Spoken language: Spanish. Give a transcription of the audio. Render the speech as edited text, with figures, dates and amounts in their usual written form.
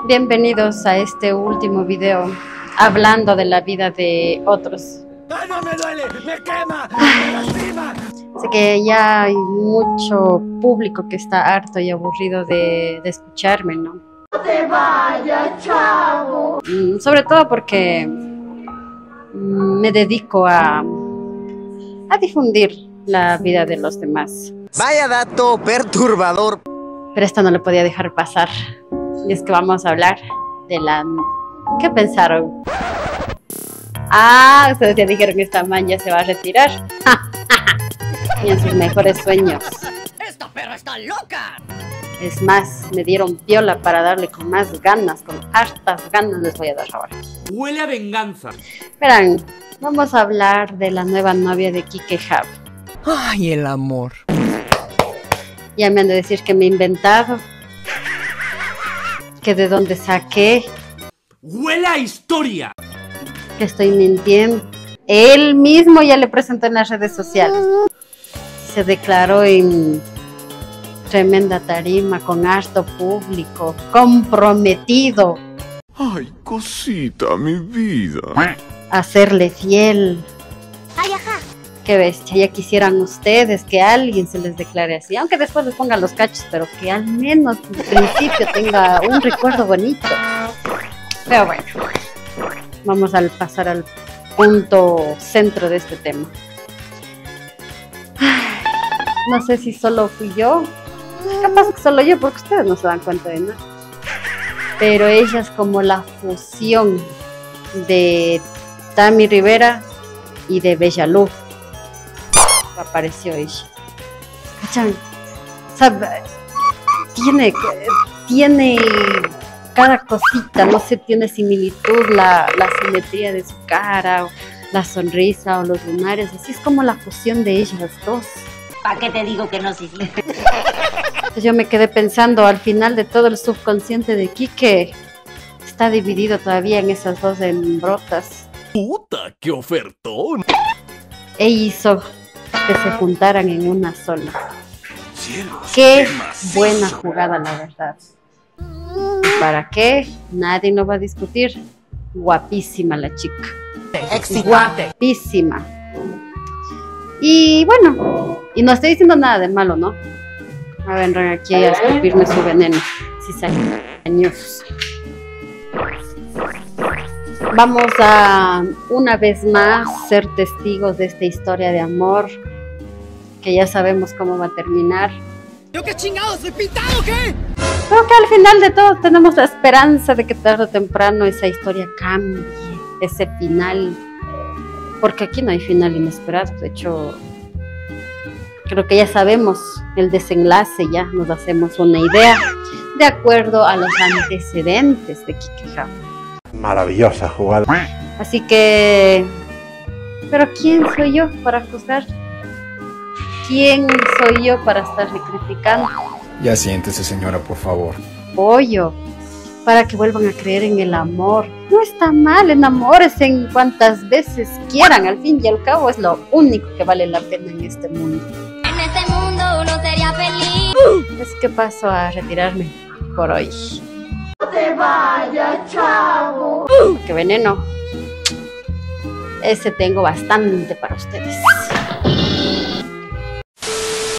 Bienvenidos a este último video hablando de la vida de otros. ¡Ay, no me duele! ¡Me quema! ¡Me lastima! Sé que ya hay mucho público que está harto y aburrido de escucharme, ¿no? ¡No te vayas, chavo! Sobre todo porque me dedico a difundir la vida de los demás. Vaya dato perturbador. Pero esto no lo podía dejar pasar. Y es que vamos a hablar de la... ¿Qué pensaron? Ah, ustedes ya dijeron que esta man ya se va a retirar. Y en sus mejores sueños. ¡Esta perra está loca! Es más, me dieron piola para darle con más ganas, con hartas ganas les voy a dar ahora. Huele a venganza. Verán, vamos a hablar de la nueva novia de Kike Hub. Ay, el amor. Ya me han de decir que me he inventado, que de dónde saqué, ¡Huele a historia! que estoy mintiendo. Él mismo ya le presentó en las redes sociales. Se declaró en tremenda tarima, con harto público, comprometido Ay, cosita, mi vida. a serle fiel. Ay, ajá. Qué bestia, ya quisieran ustedes que alguien se les declare así, aunque después les pongan los cachos, pero que al menos en principio tenga un recuerdo bonito. Pero bueno, vamos a pasar al punto centro de este tema. No sé si solo fui yo, capaz que solo yo, porque ustedes no se dan cuenta de nada. Pero ella es como la fusión de Tami Rivera y de Bellalu. Apareció ella. ¿Cachan? O sea, tiene cada cosita, no sé, tiene similitud, la simetría de su cara, la sonrisa o los lunares, así es como la fusión de ellas dos. ¿Para qué te digo que no, sí? Entonces yo me quedé pensando, al final de todo el subconsciente de Kike está dividido todavía en esas dos hembrotas. ¡Puta, qué ofertón! E hizo que se juntaran en una sola. Cielos, Qué macizo. buena jugada, la verdad. ¿Para qué? Nadie lo va a discutir. Guapísima la chica. Guapísima. Y bueno, y no estoy diciendo nada de malo, ¿no? A ver, vengan aquí a escupirme su veneno. Si salen años. Vamos a, una vez más, ser testigos de esta historia de amor, que ya sabemos cómo va a terminar. ¿Yo qué chingados? ¿Soy pintado o qué? Pero que al final de todo tenemos la esperanza de que tarde o temprano esa historia cambie, ese final, porque aquí no hay final inesperado. De hecho, creo que ya sabemos el desenlace, ya nos hacemos una idea de acuerdo a los antecedentes de Kike Hub. Maravillosa jugada. Así que, pero ¿quién soy yo para juzgar? ¿Quién soy yo para estarle criticando? Ya siéntese, señora, por favor. Pollo, para que vuelvan a creer en el amor. No está mal, enamórense en cuantas veces quieran. Al fin y al cabo es lo único que vale la pena en este mundo. En este mundo uno sería feliz. Así que paso a retirarme por hoy. ¡No te vayas, chavo! ¡Qué veneno! Ese tengo bastante para ustedes.